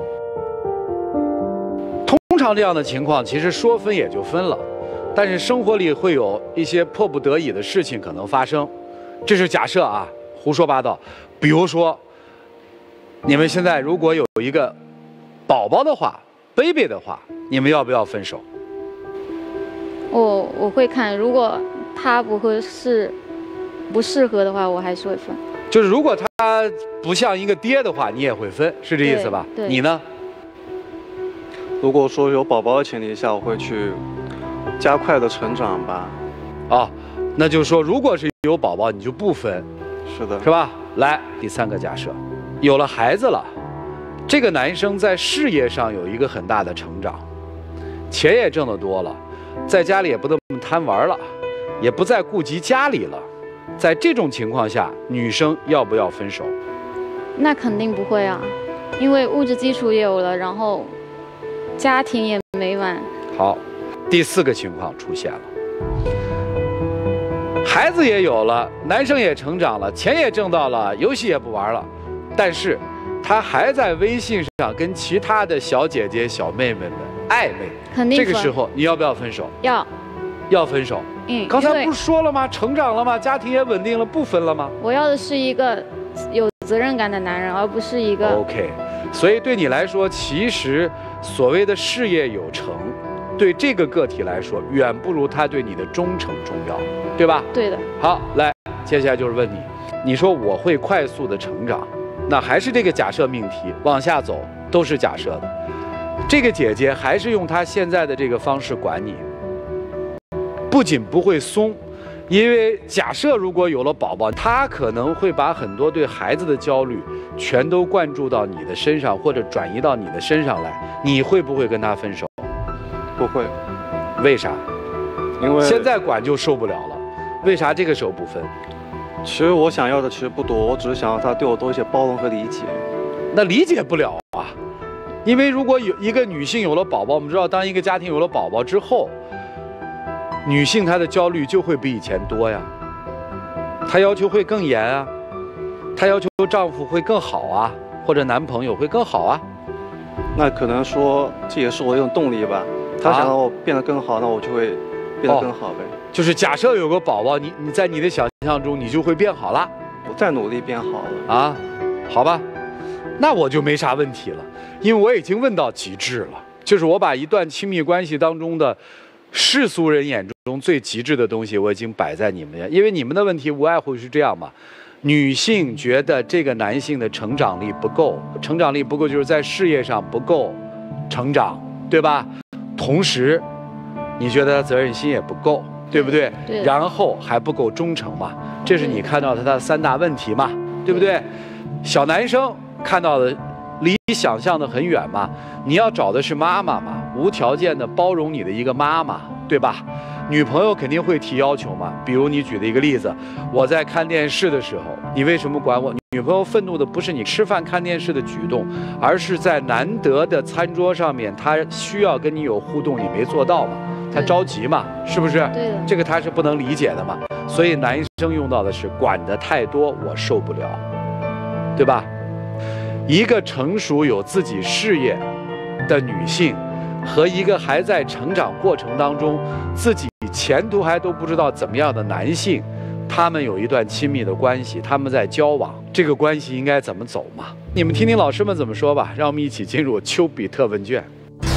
通常这样的情况，其实说分也就分了，但是生活里会有一些迫不得已的事情可能发生，这是假设啊，胡说八道。比如说，你们现在如果有一个宝宝的话 ，baby 的话，你们要不要分手？ 我会看，如果他不适合的话，我还是会分。 就是如果他不像一个爹的话，你也会分，是这意思吧？ 对。 你呢？ 如果说有宝宝的前提下，我会去加快的成长吧。 哦，那就是说，如果是有宝宝，你就不分。 是的。 是吧？来，第三个假设，有了孩子了，这个男生在事业上有一个很大的成长，钱也挣得多了，在家里也不那么贪玩了，也不再顾及家里了。在这种情况下，女生要不要分手？ 那肯定不会啊，因为物质基础也有了，然后家庭也美满。 好，第四个情况出现了，孩子也有了，男生也成长了，钱也挣到了，游戏也不玩了，但是他还在微信上跟其他的小姐姐、小妹妹们暧昧。 肯定。 这个时候你要不要分手？ 要分手。刚才不是说了吗？成长了吗？家庭也稳定了，不分了吗？ 我要的是一个有责任感的男人，而不是一个。 OK， 所以对你来说，其实所谓的事业有成，对这个个体来说，远不如他对你的忠诚重要，对吧？ 对的。 好，来，接下来就是问你，你说我会快速的成长，那还是这个假设命题，往下走都是假设的。这个姐姐还是用她现在的这个方式管你。不仅不会松，因为假设如果有了宝宝，他可能会把很多对孩子的焦虑全都灌注到你的身上，或者转移到你的身上来。你会不会跟他分手？ 不会。 为啥？ 因为现在管就受不了了。为啥这个时候不分？ 其实我想要的其实不多，我只是想要他对我多一些包容和理解。 那理解不了啊， 因为如果有一个女性有了宝宝，我们知道，当一个家庭有了宝宝之后，女性她的焦虑就会比以前多呀，她要求会更严啊，她要求丈夫会更好啊，或者男朋友会更好啊。 那可能说这也是我一种动力吧。他想让我变得更好，那我就会变得更好呗。 就是假设有个宝宝，你在你的想象中，你就会变好了。 我再努力变好了啊，好吧，那我就没啥问题了，因为我已经问到极致了，就是我把一段亲密关系当中的世俗人眼中最极致的东西，我已经摆在你们因为你们的问题无外乎是这样嘛。女性觉得这个男性的成长力不够，成长力不够就是在事业上不够成长，对吧？同时，你觉得他责任心也不够，对不对？ 对。 然后还不够忠诚嘛，这是你看到他的3大问题嘛，对不对？小男生看到的离想象的很远嘛，你要找的是妈妈嘛，无条件的包容你的一个妈妈，对吧？女朋友肯定会提要求嘛，比如你举的一个例子，我在看电视的时候，你为什么管我？女朋友愤怒的不是你吃饭看电视的举动，而是在难得的餐桌上面，她需要跟你有互动，你没做到嘛，她着急嘛，是不是？ 对的。 这个她是不能理解的嘛，所以男生用到的是管得太多，我受不了，对吧？一个成熟有自己事业的女性，和一个还在成长过程当中，自己前途还都不知道怎么样的男性，他们有一段亲密的关系，他们在交往，这个关系应该怎么走嘛？你们听听老师们怎么说吧。让我们一起进入丘比特问卷。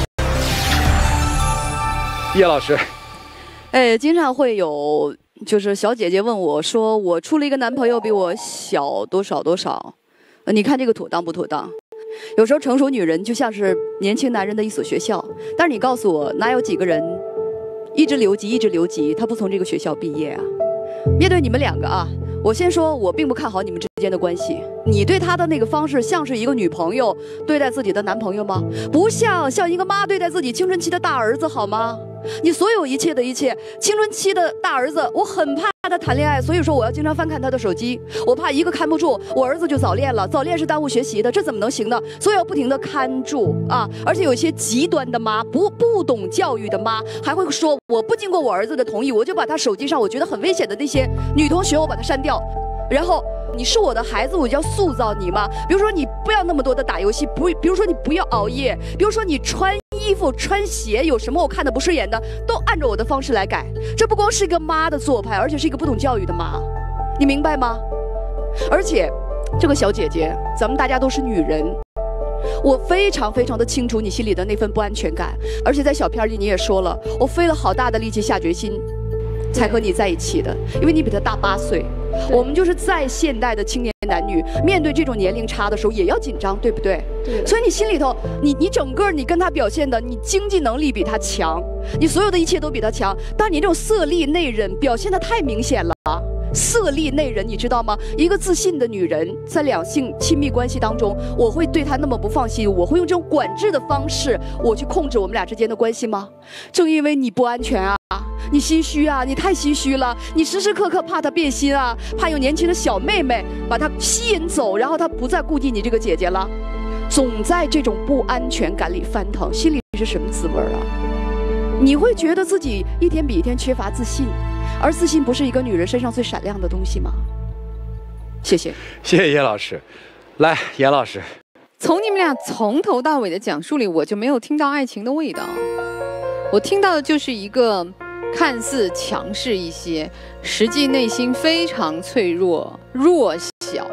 叶老师， 经常会有就是小姐姐问我说，我处了一个男朋友比我小多少多少，你看这个妥当不妥当？有时候成熟女人就像是年轻男人的一所学校，但是你告诉我，哪有几个人一直留级，他不从这个学校毕业啊？面对你们2个啊，我先说，我并不看好你们之间的关系。你对他的那个方式，像是一个女朋友对待自己的男朋友吗？不像一个妈对待自己青春期的大儿子，好吗？你所有一切的一切，青春期的大儿子，我很怕他谈恋爱，所以说我要经常翻看他的手机，我怕一个看不住，我儿子就早恋了，早恋是耽误学习的，这怎么能行呢？所以要不停的看住啊！而且有一些极端的妈，不懂教育的妈，还会说我不经过我儿子的同意，我就把他手机上我觉得很危险的那些女同学我把他删掉，然后你是我的孩子，我就要塑造你嘛。比如说你不要那么多的打游戏，比如说你不要熬夜，比如说你穿衣服穿鞋有什么我看的不顺眼的，都按照我的方式来改。这不光是一个妈的做派，而且是一个不懂教育的妈，你明白吗？而且这个小姐姐，咱们大家都是女人，我非常的清楚你心里的那份不安全感。而且在小片里你也说了，我费了好大的力气下决心才和你在一起的，因为你比他大8岁。我们就是在现代的青年男女面对这种年龄差的时候也要紧张，对不对？对。所以你心里头，你整个你跟他表现的，你经济能力比他强，你所有的一切都比他强，但你这种色厉内荏表现的太明显了。色厉内荏，你知道吗？一个自信的女人在两性亲密关系当中，我会对她那么不放心，我会用这种管制的方式，我去控制我们俩之间的关系吗？正因为你不安全啊，你心虚啊，你太心虚了，你时时刻刻怕她变心啊，怕有年轻的小妹妹把她吸引走，然后她不再顾及你这个姐姐了，总在这种不安全感里翻腾，心里是什么滋味啊？你会觉得自己一天比一天缺乏自信，而自信不是一个女人身上最闪亮的东西吗？谢谢， 谢谢叶老师。来，严老师， 从你们俩从头到尾的讲述里，我就没有听到爱情的味道，我听到的就是一个看似强势一些，实际内心非常脆弱、弱小。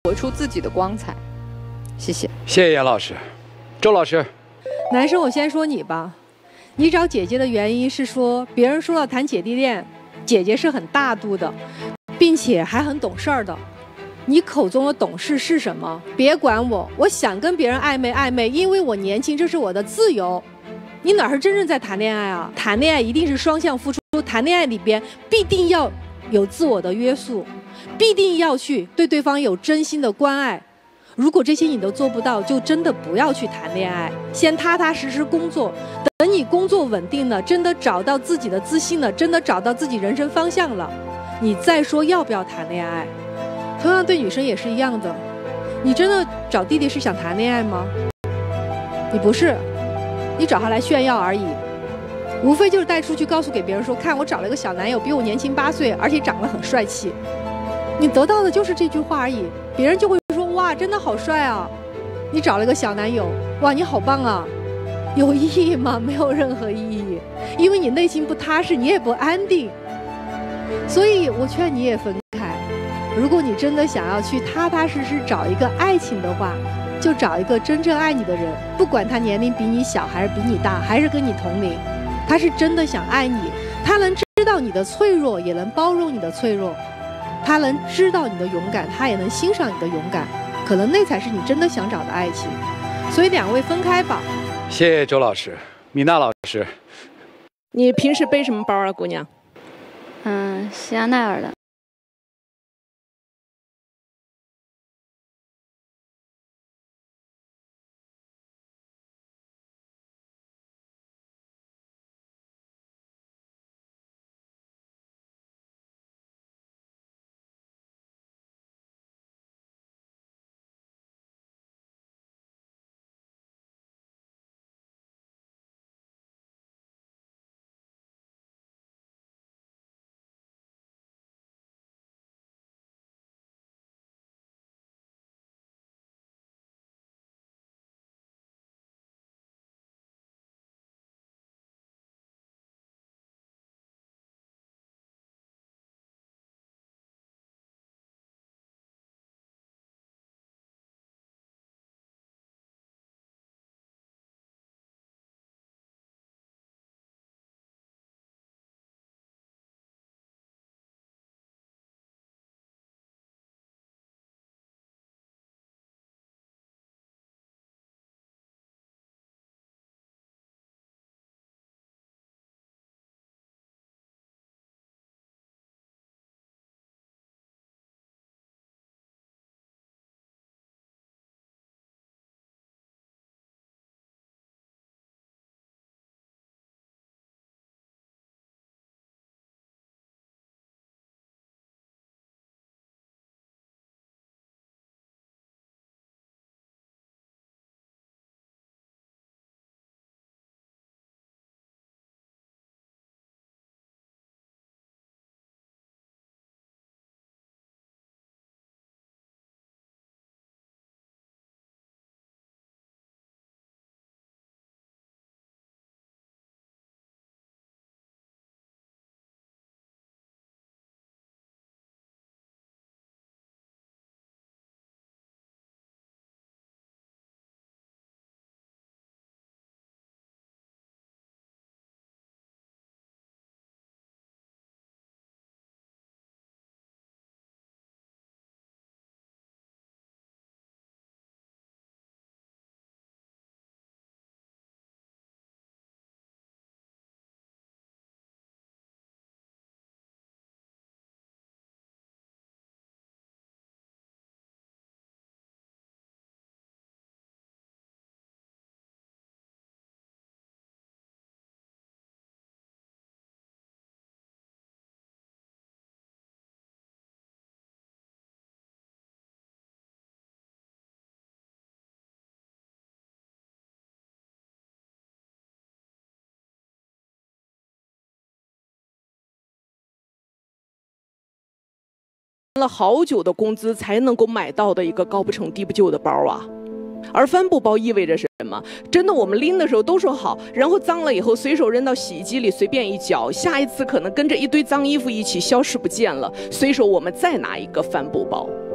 活出自己的光彩。谢谢。 谢谢严老师。周老师， 男生，我先说你吧。你找姐姐的原因是说，别人说要谈姐弟恋，姐姐是很大度的，并且还很懂事儿的。你口中的懂事是什么？别管我，我想跟别人暧昧，因为我年轻，这是我的自由。你哪是真正在谈恋爱啊？谈恋爱一定是双向付出，谈恋爱里边必定要有自我的约束，必定要去对对方有真心的关爱。如果这些你都做不到，就真的不要去谈恋爱，先踏踏实实工作。等你工作稳定了，真的找到自己的自信了，真的找到自己人生方向了，你再说要不要谈恋爱。同样对女生也是一样的，你真的找弟弟是想谈恋爱吗？你不是，你找他来炫耀而已，无非就是带出去告诉给别人说，看我找了一个小男友，比我年轻8岁，而且长得很帅气。你得到的就是这句话而已，别人就会说，哇，真的好帅啊！你找了一个小男友，哇，你好棒啊！有意义吗？没有任何意义，因为你内心不踏实，你也不安定。所以我劝你也分开。如果你真的想要去踏踏实实找一个爱情的话，就找一个真正爱你的人，不管他年龄比你小还是比你大，还是跟你同龄，他是真的想爱你，他能知道你的脆弱，也能包容你的脆弱，他能知道你的勇敢，他也能欣赏你的勇敢，可能那才是你真的想找的爱情。所以两位分开吧。 谢谢周老师。米娜老师， 你平时背什么包啊，姑娘？ 香奈儿的。 了好久的工资才能够买到的一个高不成低不就的包啊。而帆布包意味着什么？真的，我们拎的时候都说好，然后脏了以后随手扔到洗衣机里随便一搅，下一次可能跟着一堆脏衣服一起消失不见了，随手我们再拿一个帆布包。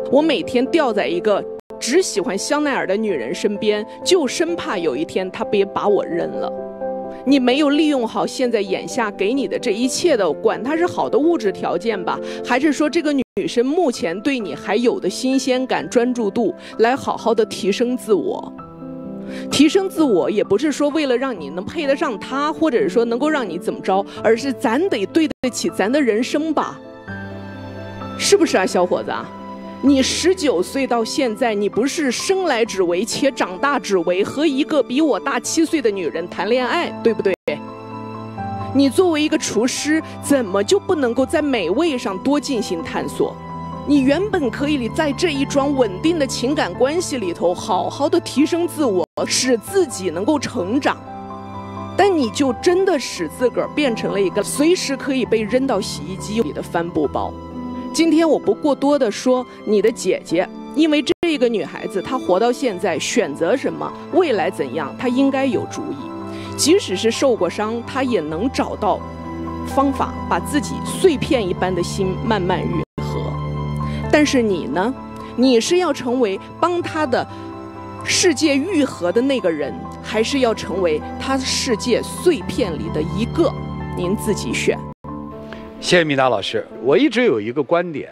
我每天吊在一个只喜欢香奈儿的女人身边，就生怕有一天她别把我扔了。你没有利用好现在眼下给你的这一切的，管它是好的物质条件吧，还是说这个女生目前对你还有的新鲜感、专注度，来好好的提升自我。提升自我也不是说为了让你能配得上她，或者是说能够让你怎么着，而是咱得对得起咱的人生吧，是不是啊，小伙子啊？你19岁到现在，你不是生来只为且长大只为和一个比我大7岁的女人谈恋爱，对不对？你作为一个厨师，怎么就不能够在美味上多进行探索？你原本可以在这一桩稳定的情感关系里头，好好的提升自我，使自己能够成长。但你就真的使自个儿变成了一个随时可以被扔到洗衣机里的帆布包。今天我不过多的说你的姐姐，因为这个女孩子她活到现在，选择什么，未来怎样，她应该有主意。即使是受过伤，她也能找到方法，把自己碎片一般的心慢慢愈合。但是你呢？你是要成为帮她的世界愈合的那个人，还是要成为她世界碎片里的一个？您自己选。 谢谢米娜老师。我一直有一个观点，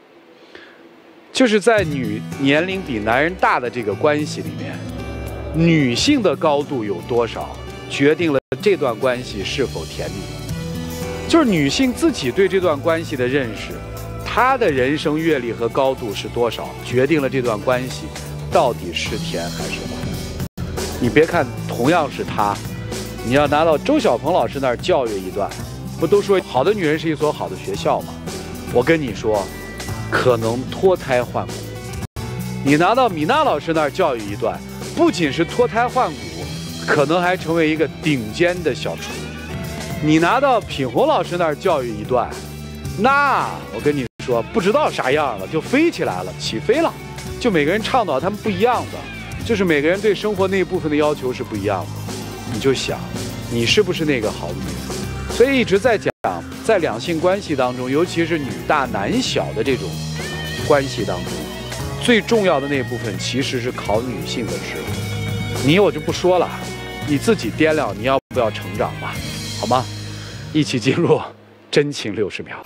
就是在年龄比男人大的这个关系里面，女性的高度有多少，决定了这段关系是否甜蜜。就是女性自己对这段关系的认识，她的人生阅历和高度是多少，决定了这段关系到底是甜还是苦。你别看同样是她，你要拿到周小鹏老师那儿教育一段，不都说好的女人是一所好的学校吗？我跟你说，可能脱胎换骨。你拿到米娜老师那儿教育一段，不仅是脱胎换骨，可能还成为一个顶尖的小厨。你拿到品红老师那儿教育一段，那我跟你说，不知道啥样了，就飞起来了，起飞了。就每个人倡导他们不一样的，就是每个人对生活那一部分的要求是不一样的。你就想，你是不是那个好的女人？所以一直在讲，在两性关系当中，尤其是女大男小的这种关系当中，最重要的那部分其实是考女性的智慧。你我就不说了，你自己掂量你要不要成长吧，好吗？一起进入真情60秒。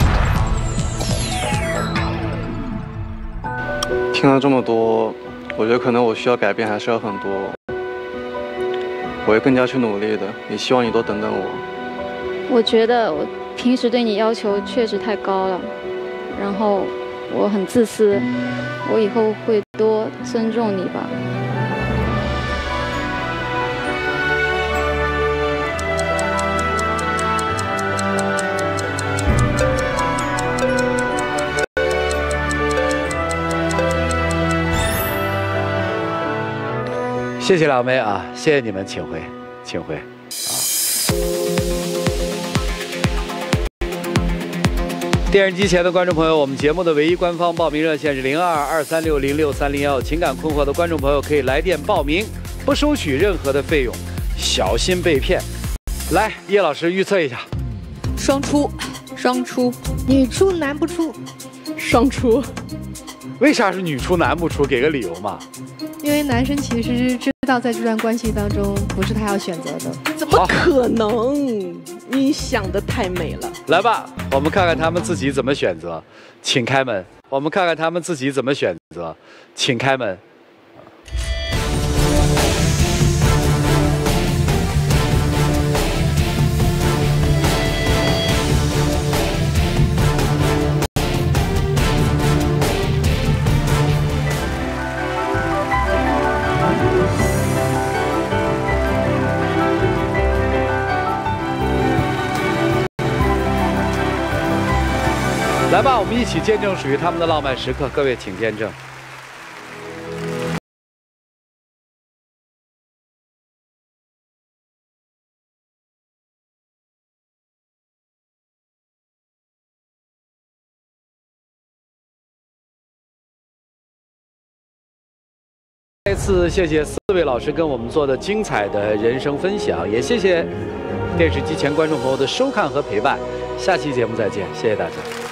听了这么多，我觉得可能我需要改变还是要很多，我会更加去努力的，也希望你多等等我。 我觉得我平时对你要求确实太高了，然后我很自私，我以后会多尊重你吧。 谢谢两位啊，谢谢你们，请回，请回。电视机前的观众朋友，我们节目的唯一官方报名热线是0223606301，情感困惑的观众朋友可以来电报名，不收取任何的费用，小心被骗。来，叶老师预测一下， 双出，双出， 女出男不出， 双出。 为啥是女出男不出？给个理由嘛。 因为男生其实知道在这段关系当中不是他要选择的。 怎么可能？你想得太美了。 来吧，我们看看他们自己怎么选择，请开门。我们看看他们自己怎么选择，请开门。来吧，我们一起见证属于他们的浪漫时刻。各位，请见证。再次谢谢4位老师跟我们做的精彩的人生分享，也谢谢电视机前观众朋友的收看和陪伴。下期节目再见，谢谢大家。